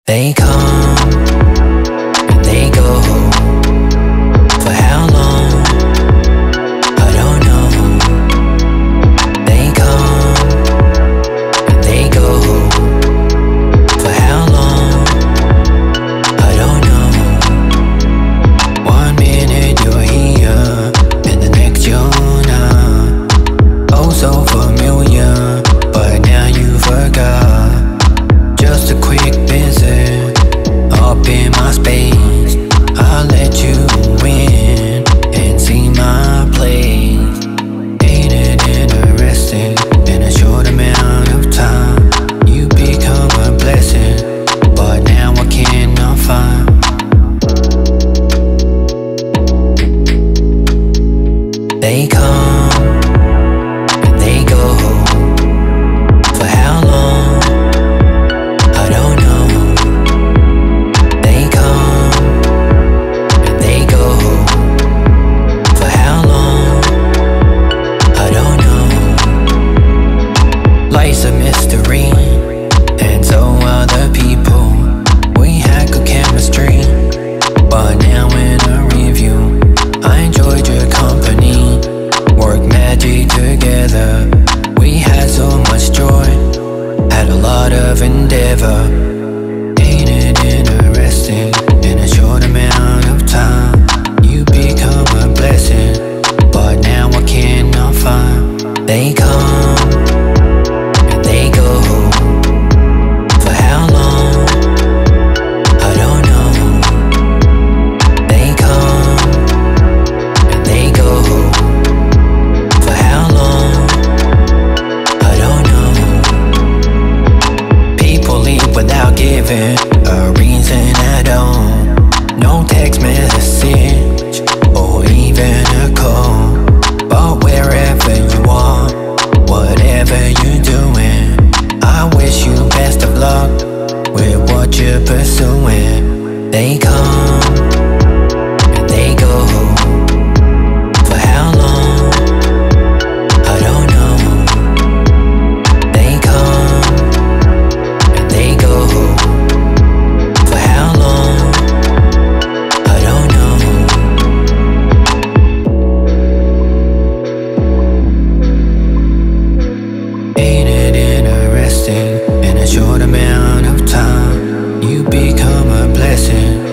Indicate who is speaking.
Speaker 1: They come and they go. For how long? I don't know. They come and they go. For how long? I don't know. 1 minute you're here and the next you're not. Oh, so familiar, but now you forgot. Just a quick visit up in my space. I'll let you in and see my place. Ain't it interesting? In a short amount of time, you become a blessing, but now I cannot find. They come and they go. For how long? I don't know. They come and they go. For how long? I don't know. Life's a mystery, and so are the people. We had good chemistry, but now in a review, I enjoyed your company. Work magic together. We had so much joy, had a lot of endeavor. Ain't it interesting? In a short amount of time, you become a blessing, but now I cannot find. They come and they go. For how long? I don't know. They come and they go. For how long? I don't know. People leave without giving a reason at all. No text message or even a call. But wherever you are, whatever you're doing, I wish you best of luck with what you're pursuing. They come and they go. For how long? I don't know. They come and they go. For how long? I don't know. Ain't it interesting? In a short amount of time, you become a blessing,